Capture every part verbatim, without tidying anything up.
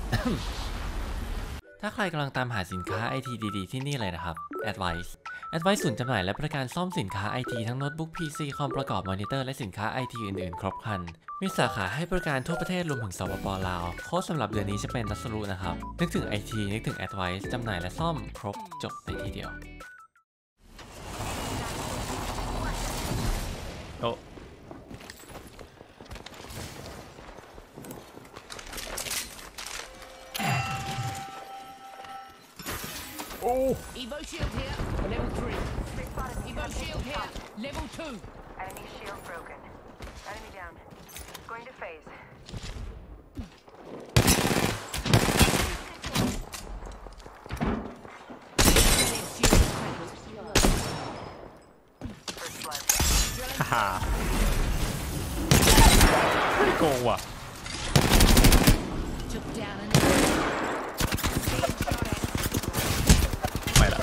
ถ้าใครกำลังตามหาสินค้าไอทีดีๆที่นี่เลยนะครับ Advice Advice ศูนย์จำหน่ายและบริการซ่อมสินค้าไอทีทั้งโน้ตบุ๊ก พี ซี คอมประกอบมอนิเตอร์และสินค้าไอทีอื่นๆครบครันมีสาขาให้บริการทั่วประเทศรวมถึงสปป.ลาวโค้ดสำหรับเดือนนี้จะเป็นนัสรุนะครับนึกถึง ไอ ที นึกถึง Advice จำหน่ายและซ่อมครบจบในที่เดียวโอ้Evo shield here, level three. Evo shield here, level two. Enemy shield broken. Enemy down. Going to phase. First blood. ฮ่าไม่โกงว่ะไม่ละ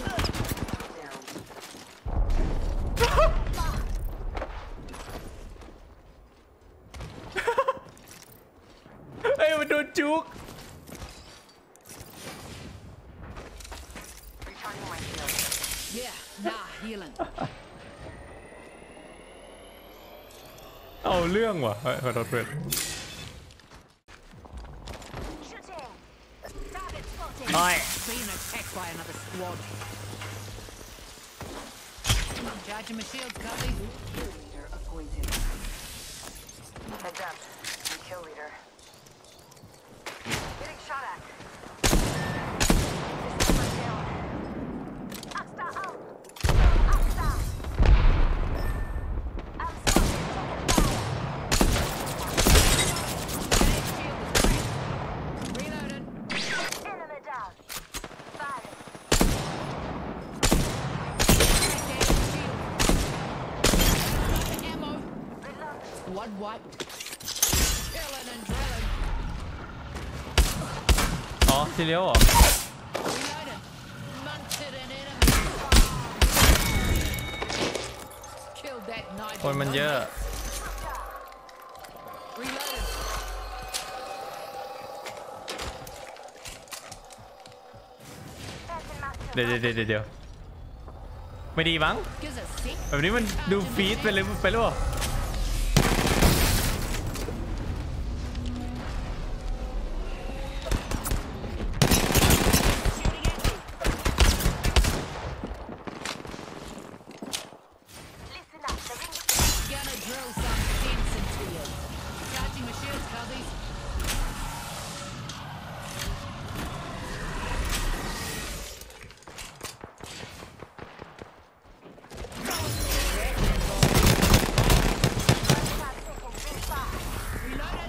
เฮ้ยมันโดนจุก Recharging my shield. Yeah, nah, healing. เอาเรื่องว่ะเฮ้ยขอโทษเพื่อน Shooting. Target spotted. โอ้ย Being attacked by another squad. Charging my shields, Cubby. Kill leader appointed. Heads up. I'm kill leader. Getting shot at. This is my down. Asta out. Asta. I'm spotted. Reloaded. Enemy down. Fire. Ammo. Reload. Squad wipe. Killing and drilling. อ๋อทีเลี้ยวเหรอ Reloaded. Munted an enemy. Killed that knife. คนมันเยอะ Reloaded. เดี๋ยวเดี๋ยวเดี๋ยวเดี๋ยวไม่ดีมั้ง Gives a sec. แบบนี้มันดูฟีดไปเลยไปหรือเปล่า Listen up. The ring. Gonna drill some sense into you. Charging my shields, Cubbies. Reloaded.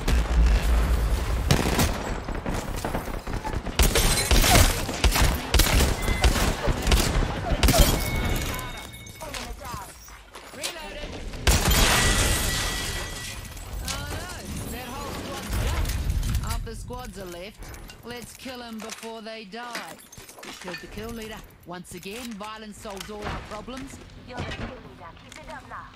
'Enemy down. Reloaded. Oh no, that whole squad's done. Half the squads are left. Let's kill them before they die. Killed the kill leader. Once again, violence solves all our problems. You're the kill leader. Keep it up now.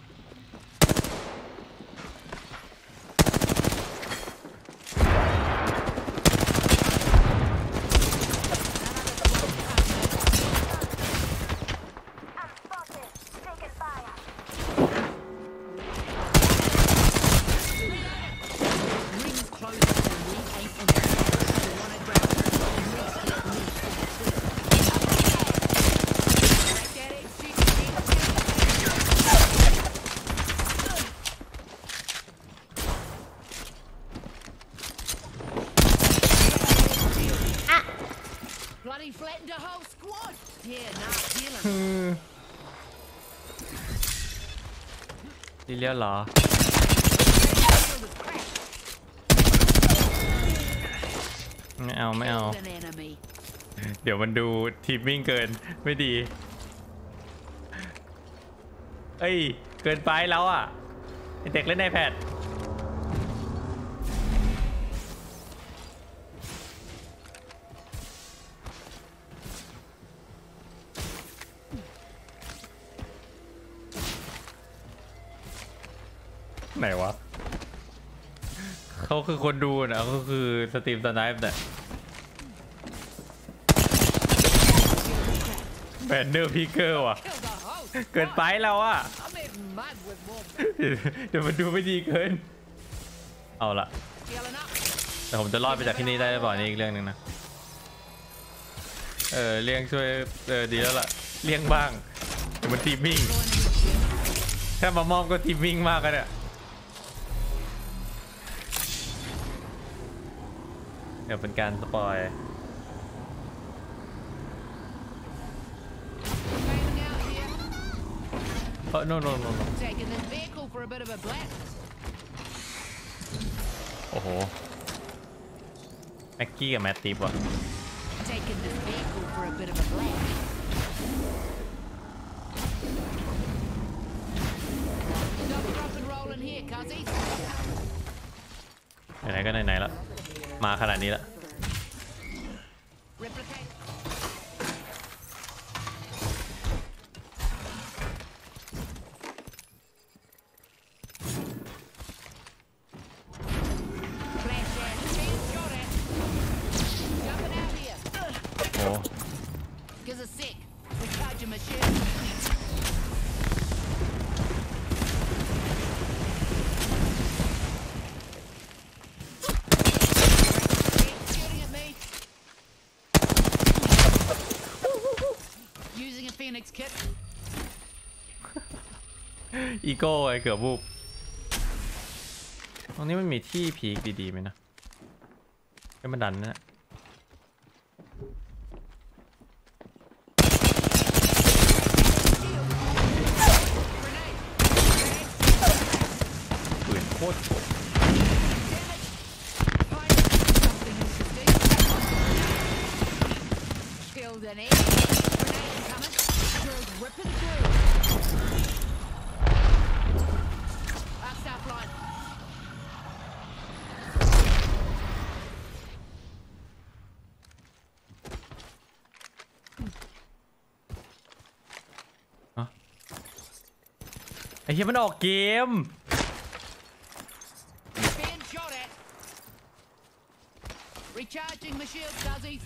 I'm spotted. Taking fire. Rings closed and we ain't in it. You wanna grab her? Break that egg, chicken. Bloody flattened a whole squad. Yeah, nah, healing. ทีเลี้ยวเหรอ ไม่เอาไม่เอา Killed an enemy. เดี๋ยวมันดูทีมวิ่งเกินไม่ดี เอ้ย เกินไปแล้วอ่ะไอ้เด็กเล่น iPad ไหนวะเขาคือคนดูนะเขาคือสตรีมสไนป์เนี่ยแบนเนอร์พีเกอร์ว่ะ Kill the host. เกินไปแล้วอ่ะ I'm in mud with more เดี๋ยวมันดูไม่ดีเกินเอาละ healing up. แต่ผมจะรอดไปจากที่นี่ได้หรือเปล่านี่อีกเรื่องหนึ่งนะเออเลี่ยงช่วยเออดีแล้วล่ะเลี่ยงบ้างเดี๋ยวมันทีมมิ่งแค่มามอบก็ทีมมิ่งมากกันเนี่ยเดี๋ยวเป็นการสปอย Bailing out here. เออ no no no no Taking this vehicle for a bit of a blast. โอ้โหแม็กกี้กับแมตติฟว่ะ Taking this vehicle for a bit of a blast. Double drop and rolling here, cuzzies. ไหนๆก็ไหนๆแล้วมาขนาดนี้แล้ว Replicate. Flash ass, being shot at. Jumping out here. โอ้ Gives a sick. Recharge your machine. Shooting at me. Using a Phoenix kit. อีโก้ไอ้เกือบวูบตรงนี้มันมีที่พีคดีๆไหมนะให้มันดันนะ ปืนโคตรโหด Killed an enemy. Grenade incoming. Drills ripping through. Up south line. ไอ้เหี้ยมันออกเกม Being shot at. Recharging my shield, Duzzy.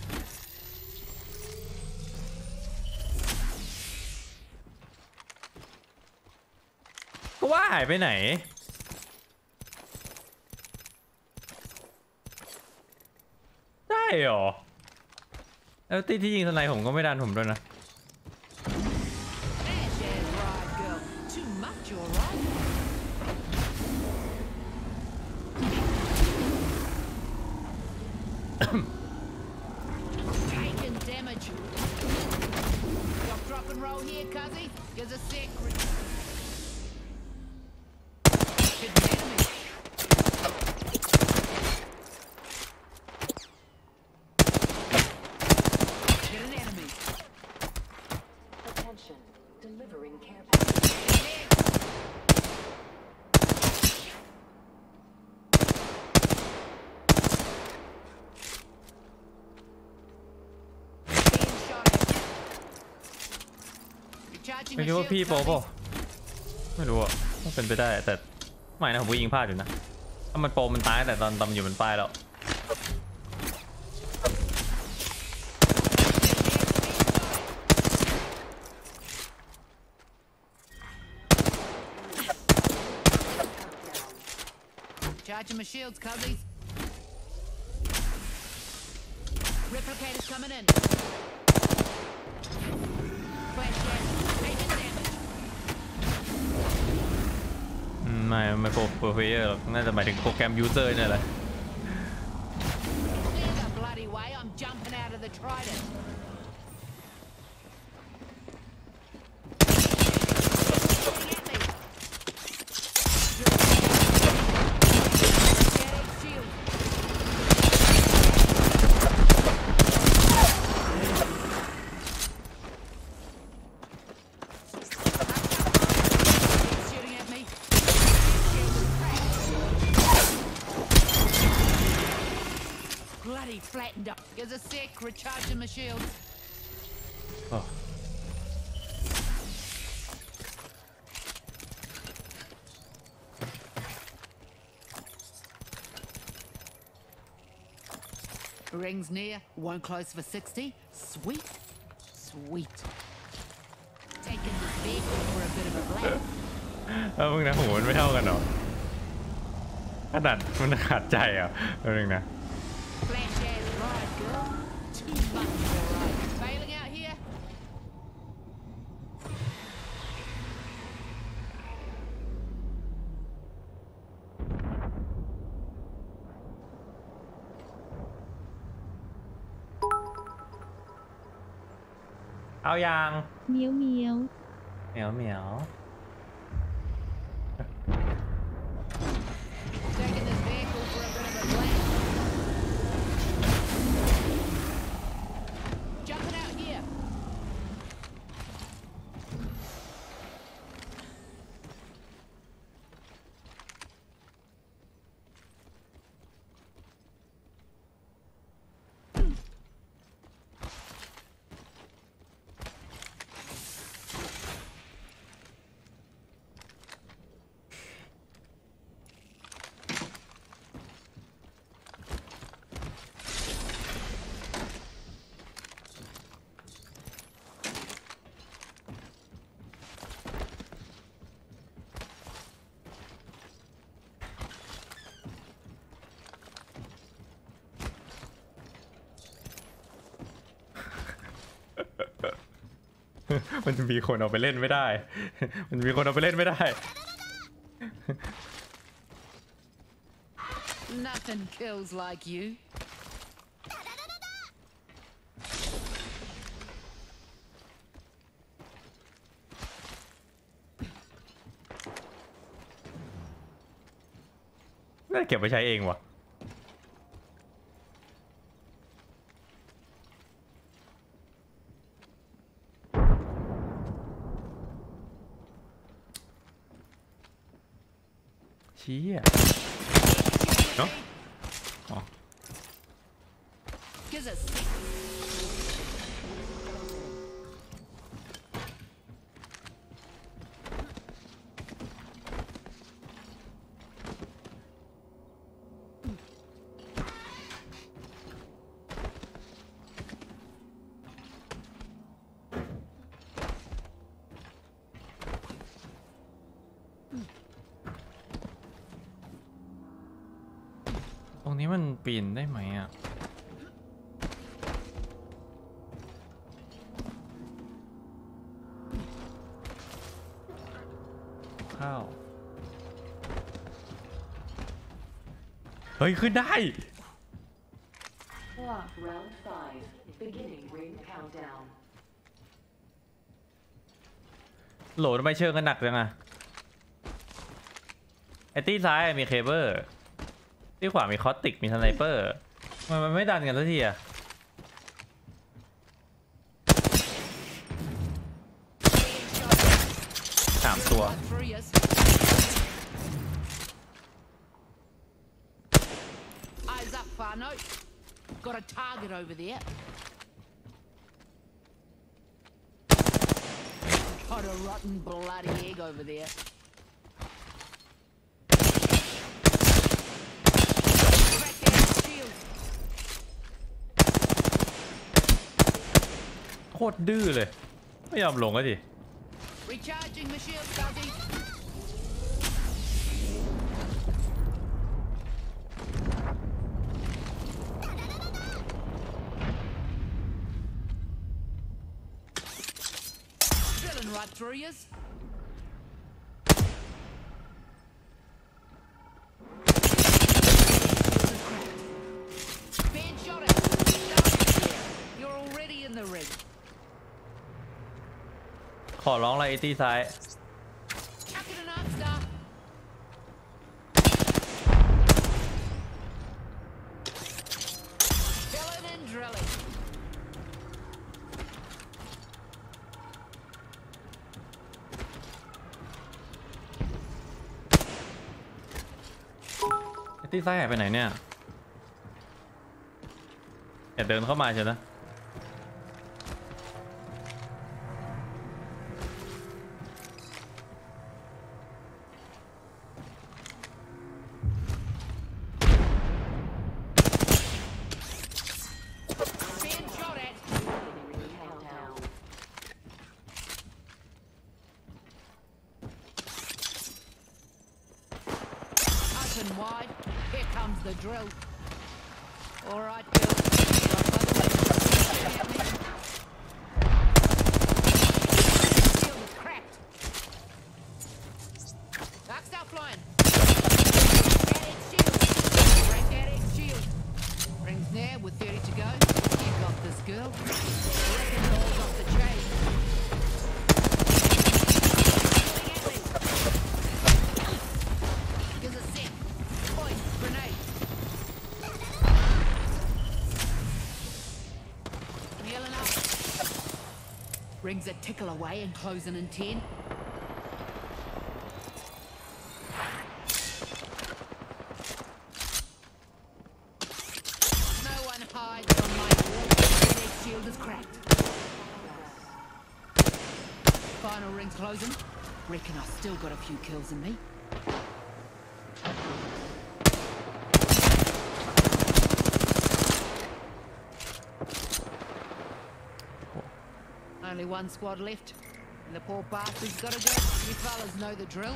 ก็ว่าหายไปไหนได้เหรอแล้วที่ที่ยิงสไนผมก็ไม่ดันผมด้วยนะ Dash ass ride, girl. Too much, alright? Taking damage. Drop, drop and roll here, cuzzy. Gives a secret. Hit an enemy. Hit an enemy. Attention. Delivering care package. Being shot at. Recharging ไม่ my คิดว่า shield, พี่โปรเป cuzzy. ล่าไม่รู้อะต้องเป็นไปได้แต่ไม่นะผมก็ยิงพลาดอยู่นะถ้ามันโปรมันตายแต่ตอนตำอยู่บนป้ายแล้ว Charging my shields, cuzzies. Replicators coming in. Flash gas, taking damage. อืมไม่ไม่โปรโปรเพลเยอร์หรอกน่าจะหมายถึงโปรแกรมยูเซอร์เนี่ยแหละ Clear the bloody way, I'm jumping out of the trident. Shooting at me. Static shield. Shooting at me. Bloody flattened up. Gives a sec, recharging my shield. โอ้ Rings near, won't close for sixty. Sweet, sweet. Taking this vehicle for a bit of a blast. เออมึงนะหูมันไม่เท่ากันหรอขนาดมันขาดใจอ่ะเออนึงนะ Flash ass ride, girl. Too much alright. Bailing out here? เอายางเมียวเมียวเหมียวเหมียว Taking this vehicle for a bit of a blast. Jumping out here. มันจะมีคนเอาไปเล่นไม่ได้ มันมีคนเอาไปเล่นไม่ได้ Nothing kills like you. น่าเก็บไปใช้เองวะชี้อ่ะเนาะอ๋อ Gives us. ตรงนี้มันปีนได้ไหมอ่ะข้าวเฮ้ยขึ้นได้ Clock round five. Beginning ring countdown. โหลดทำไมเชิงกันหนักจังอะไอตี้ซ้ายมีเคเบิลที่ขวามีคอสติกมีสไนเปอร์มันมันไม่ดันกันสักทีอะสามตัว Three us. Eyes up, far note. Got a target over there. Got a rotten bloody egg over there. Crack that shield. โคตรดื้อเลยไม่ยอมลงก็ดิ Recharging my shield, Scotty. Drilling right through yous. Bad shot it. You're already in the ring. ขอร้องอะไรไอตี้ซ้าย Chucking an arc star. Filling and drilling. ไอตี้ซ้ายหายไปไหนเนี่ยอย่าเดินเข้ามาเชียวนะ drill. All right, girl. Right by the way. Shield is cracked. Dark start flying. Added shield. Break that egg shield. Rings near with thirty to go. You got this, girl. Reckon balls off the chain. Gives a sec. Point. Grenade. Healing up. Rings a tickle away and closing in ten. No one hides from my wall. Their shield is cracked. Final rings closing. Reckon I still got a few kills in me. Only one squad left. And the poor bastard's gotta go. You fellas know the drill.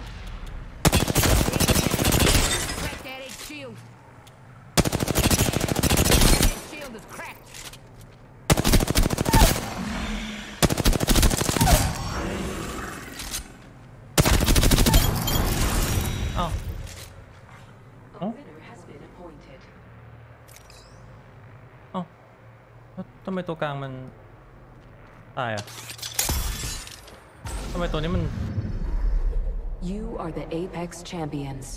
Crack that egg shield. That egg shield is cracked. Oh. A Oh. winner has been appointed. เอ้าแล้วทำไมตัวกลางมันตายอ่ะทำไมตัวนี้มัน You are the Apex champions.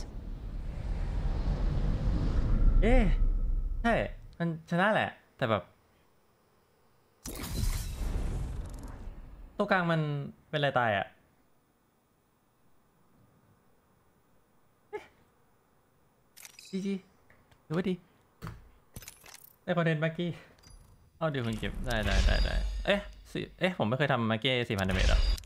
เอ๊ะใช่มันชนะแหละ แต่แบบ ตัวกลางมันเป็นอะไรตายอ่ะเอ๊ะดีดีหรือว่าดีได้คอนเทนต์แม็กกี้เอาเดี๋ยวคุณเก็บได้ได้ได้ได้เอ๊ะสิเอ๊ะผมไม่เคยทำแม็กกี้สี่พันเดเมจอ่ะ